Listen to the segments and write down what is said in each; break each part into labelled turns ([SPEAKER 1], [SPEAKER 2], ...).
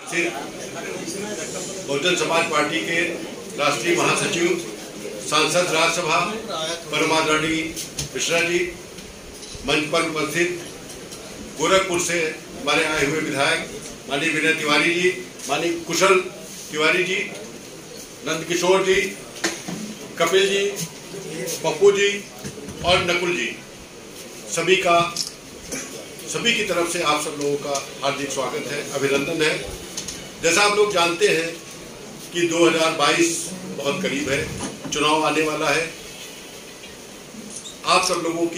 [SPEAKER 1] Bahujan Samaj party के राष्ट्रीय महासचिव, सांसद राज्यसभा परमादरणीय मिश्रा जी, मंच पर उपस्थित गोरखपुर से हमारे आए हुए विधायक माननीय विनय तिवारी जी, माननीय कुशल तिवारी जी, नंदकिशोर जी, कपिल जी, पप्पू जी और नकुल जी, सभी की तरफ से आप सब लोगों का हार्दिक स्वागत है, अभिनंदन है। जैसा आप लोग जानते हैं कि 2022 बहुत करीब है, चुनाव आने वाला है। आप सब लोगों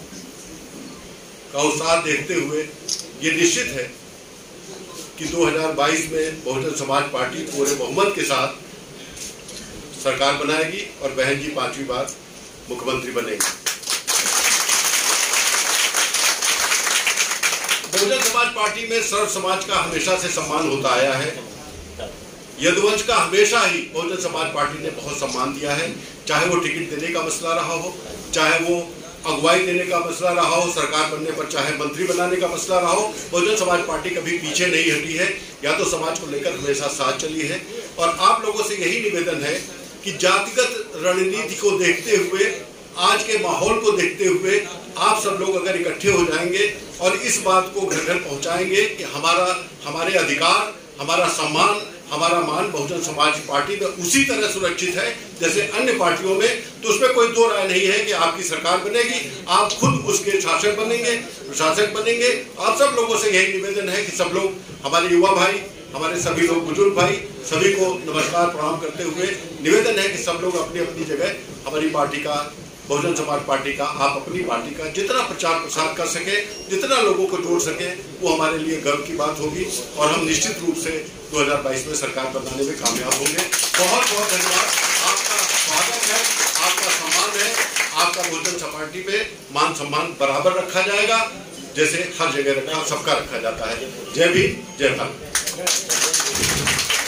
[SPEAKER 1] का उत्साह देखते हुए ये निश्चित है कि 2022 में बहुजन समाज पार्टी पूरे बहुमत के साथ सरकार बनाएगी और बहन जी 5वीं बार मुख्यमंत्री बनेगी। बहुजन समाज पार्टी में सर्व समाज का हमेशा से सम्मान होता आया है। यदुवंश का हमेशा ही बहुजन समाज पार्टी ने बहुत सम्मान दिया है, चाहे वो टिकट देने का मसला रहा हो, चाहे वो अगुवाई देने का मसला रहा हो, सरकार बनने पर चाहे मंत्री बनाने का मसला रहा हो। बहुजन समाज पार्टी कभी पीछे नहीं हटी है, या तो समाज को लेकर हमेशा साथ चली है। और आप लोगों से यही निवेदन है कि जातिगत रणनीति को देखते हुए, आज के माहौल को देखते हुए आप सब लोग अगर इकट्ठे हो जाएंगे और इस बात को घर घर पहुंचाएंगे कि हमारे अधिकार, हमारा सम्मान, हमारा मान बहुजन समाज पार्टी में उसी तरह सुरक्षित है जैसे अन्य पार्टियों में, तो उसमें कोई दो राय नहीं है कि आपकी सरकार बनेगी, आप खुद उसके शासक बनेंगे, प्रशासक बनेंगे। आप सब लोगों से यही निवेदन है कि सब लोग, हमारे युवा भाई, हमारे सभी लोग बुजुर्ग भाई, सभी को नमस्कार प्रणाम करते हुए निवेदन है कि सब लोग अपनी अपनी जगह हमारी पार्टी का, बहुजन समाज पार्टी का, आप अपनी पार्टी का जितना प्रचार प्रसार कर सके, जितना लोगों को जोड़ सके, वो हमारे लिए गर्व की बात होगी और हम निश्चित रूप से 2022 में सरकार बनाने में कामयाब होंगे। बहुत बहुत धन्यवाद, आपका स्वागत है, आपका सम्मान है, आपका बहुजन समाज पार्टी पे मान सम्मान बराबर रखा जाएगा जैसे हर जगह सबका रखा जाता है। जय भीम, जय भारत।